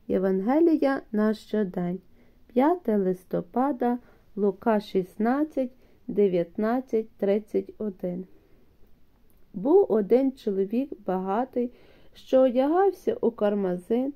Євангелія на щодень. 5 листопада, Лука 16, 19, 31. Був один чоловік багатий, що одягався у кармазин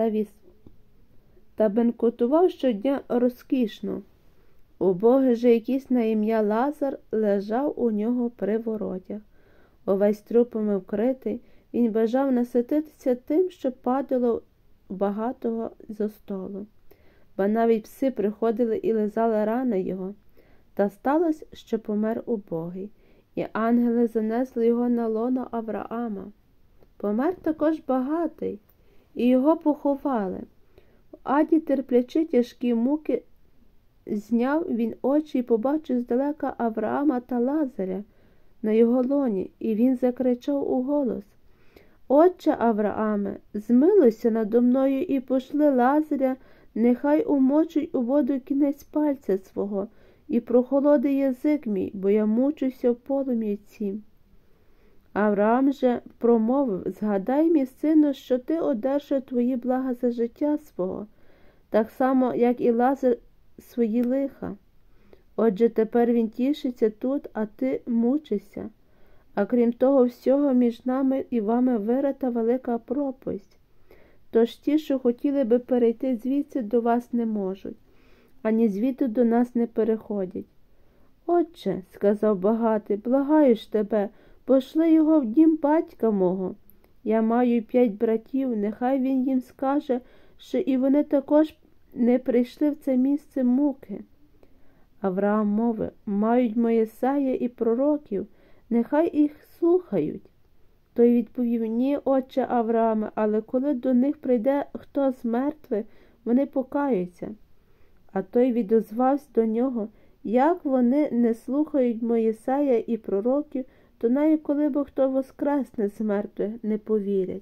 та бенкотував щодня розкішно. Убогий же якийсь на ім'я Лазар лежав у нього при воротях. Увесь трупами вкритий, він бажав насититися тим, що падало у багатого зо столу. Ба навіть пси приходили і лизали рани його. Та сталося, що помер убогий, і ангели занесли його на лоно Авраама. Помер також багатий, і його поховали. В аді, терплячи тяжкі муки, зняв він очі і побачив здалека Авраама та Лазаря на його лоні, і він закричав у голос: «Отче Аврааме, змилуйся надо мною і пошли Лазаря, нехай умочить у воду кінець пальця свого і прохолоди язик мій, бо я мучуся в полум'ї цім». Авраам же промовив: «Згадай, мій сину, що ти одержав твої блага за життя свого, так само, як і Лазар свої лиха. Отже, тепер він тішиться тут, а ти мучишся. А крім того всього, між нами і вами вирита велика пропасть. Тож ті, що хотіли би перейти звідси, до вас не можуть, ані звідти до нас не переходять». «Отче, – сказав багатий, – благаю ж тебе, пошли його в дім батька мого. Я маю 5 братів, нехай він їм скаже, що і вони також не прийшли в це місце муки». Авраам мовив: «Мають Моїсея і пророків, нехай їх слухають». Той відповів: «Ні, отче Аврааме, але коли до них прийде хто з мертвих, вони покаються». А той відозвався до нього: «Як вони не слухають Моїсея і пророків, то навіть коли б хто воскресне з мертвих, не повірять».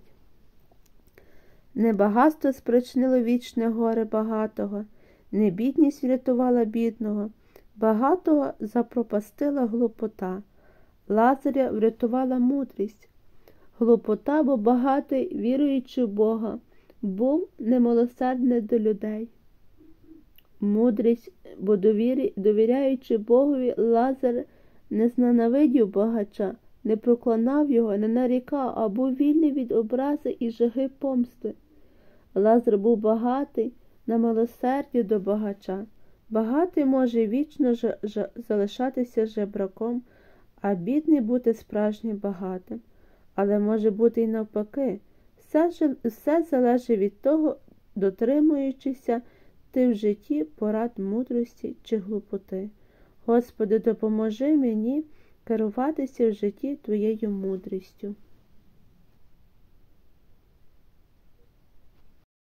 Не багатство спричинило вічне горе багатого, не бідність врятувала бідного, багатого запропастила глупота, Лазаря врятувала мудрість. Глупота, бо багатий, віруючи в Бога, був немилосердний до людей. Мудрість, бо довіряючи Богові, Лазар не зненавидів багача, не проклинав його, не нарікав, а був вільний від образи і жаги помсти. Лазар був багатий на милосердя до багача. Багатий може вічно залишатися жебраком, а бідний бути справжнім багатим. Але може бути й навпаки. Все залежить від того, дотримуючися ти в житті порад мудрості чи глупоти. Господи, допоможи мені керуватися в житті Твоєю мудрістю.